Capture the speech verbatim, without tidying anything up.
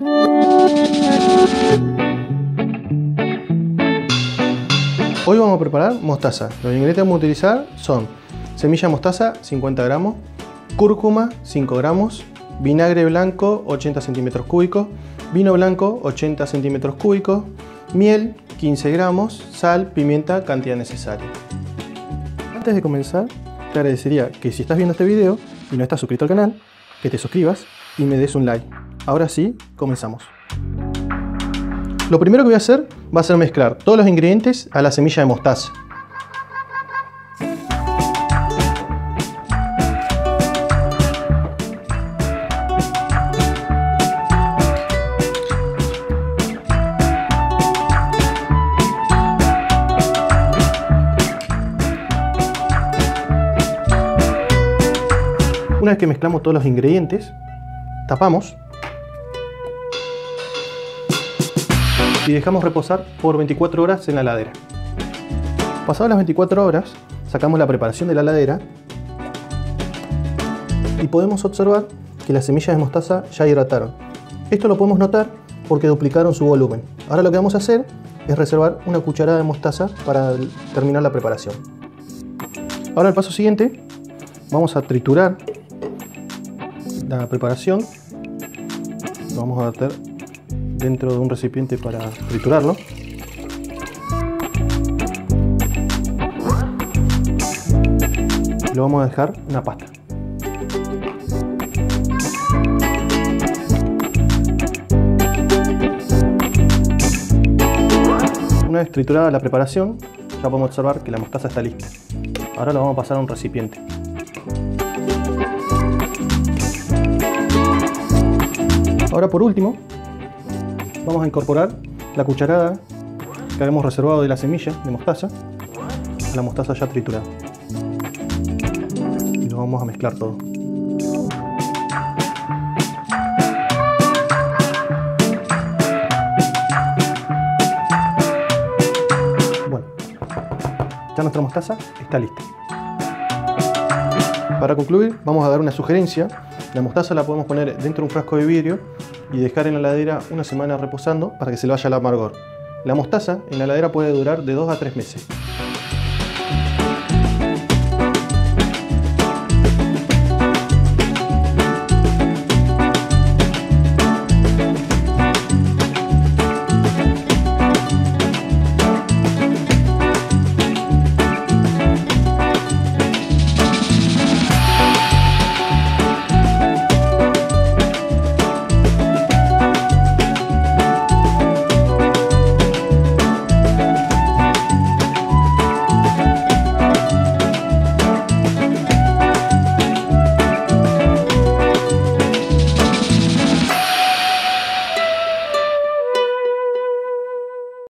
Hoy vamos a preparar mostaza. Los ingredientes que vamos a utilizar son semilla de mostaza cincuenta gramos, cúrcuma cinco gramos, vinagre blanco ochenta centímetros cúbicos, vino blanco ochenta centímetros cúbicos, miel quince gramos, sal, pimienta, cantidad necesaria. Antes de comenzar, te agradecería que si estás viendo este video y no estás suscrito al canal, que te suscribas y me des un like. Ahora sí, comenzamos. Lo primero que voy a hacer va a ser mezclar todos los ingredientes a la semilla de mostaza. Una vez que mezclamos todos los ingredientes, tapamos y dejamos reposar por veinticuatro horas en la heladera. Pasadas las veinticuatro horas, sacamos la preparación de la heladera y podemos observar que las semillas de mostaza ya hidrataron. Esto lo podemos notar porque duplicaron su volumen. Ahora lo que vamos a hacer es reservar una cucharada de mostaza para terminar la preparación. Ahora el paso siguiente, vamos a triturar la preparación. Lo vamos a meter dentro de un recipiente para triturarlo. Lo vamos a dejar una pasta. Una vez triturada la preparación, ya podemos observar que la mostaza está lista. Ahora lo vamos a pasar a un recipiente. Ahora por último, vamos a incorporar la cucharada que habíamos reservado de la semilla de mostaza a la mostaza ya triturada. Y lo vamos a mezclar todo. Bueno, ya nuestra mostaza está lista. Para concluir, vamos a dar una sugerencia. La mostaza la podemos poner dentro de un frasco de vidrio y dejar en la heladera una semana reposando para que se le vaya el amargor. La mostaza en la heladera puede durar de dos a tres meses.